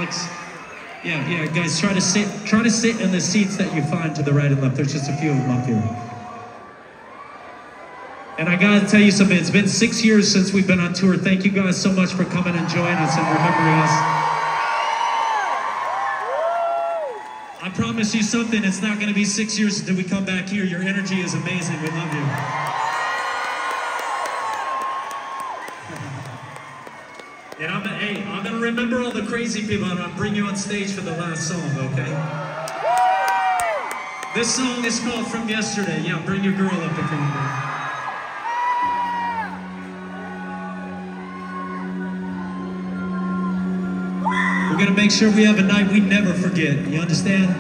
Alex. Yeah, guys, try to sit in the seats that you find to the right and left. There's just a few of them up here. And I gotta tell you something, it's been 6 years since we've been on tour. Thank you guys so much for coming and joining us and remembering us. I promise you something, it's not gonna be 6 years until we come back here. Your energy is amazing, we love you. And I'm gonna remember all the crazy people and I'll bring you on stage for the last song, okay? This song is called From Yesterday. Yeah, bring your girl up if you want. We're gonna make sure we have a night we never forget, you understand?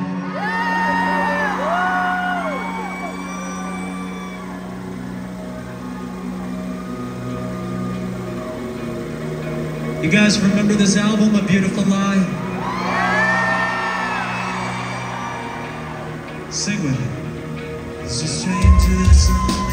You guys remember this album, A Beautiful Lie? Sing with it. So strange to the sun.